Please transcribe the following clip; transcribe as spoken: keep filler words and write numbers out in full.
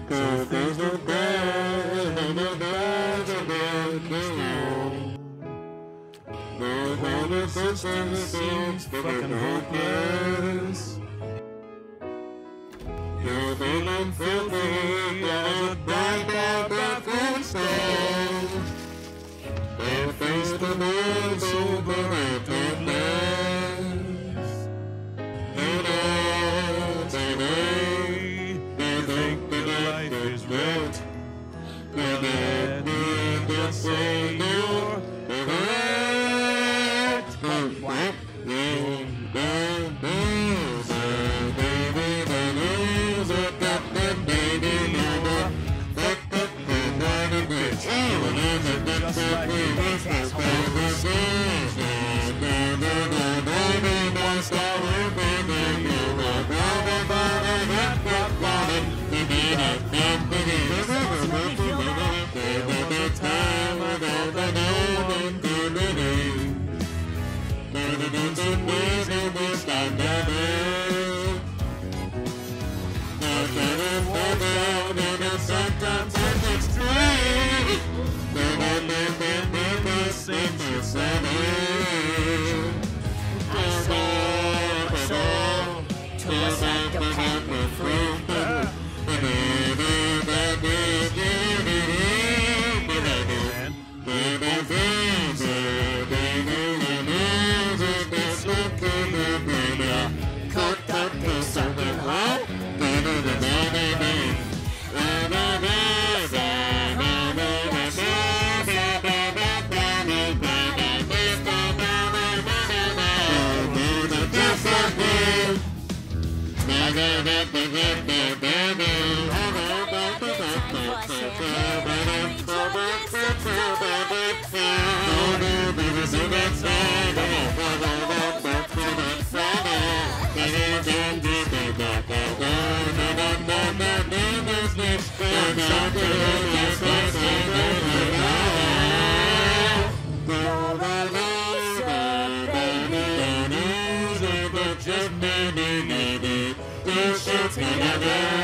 So things were bad and the bad and control. The whole existence seems fucking hopeless. You're feeling filthy as a bad, bad, bad food stove. They face the world sober and toothless. And all today, they think that life is wrecked. And let me just say you're correct. What? Just like you, bitch, asshole. Sometimes it's strange. I saw my soul to a psychopathic fruit. Cooked up the sucking hole. Just maybe, maybe, this shit's gonna go.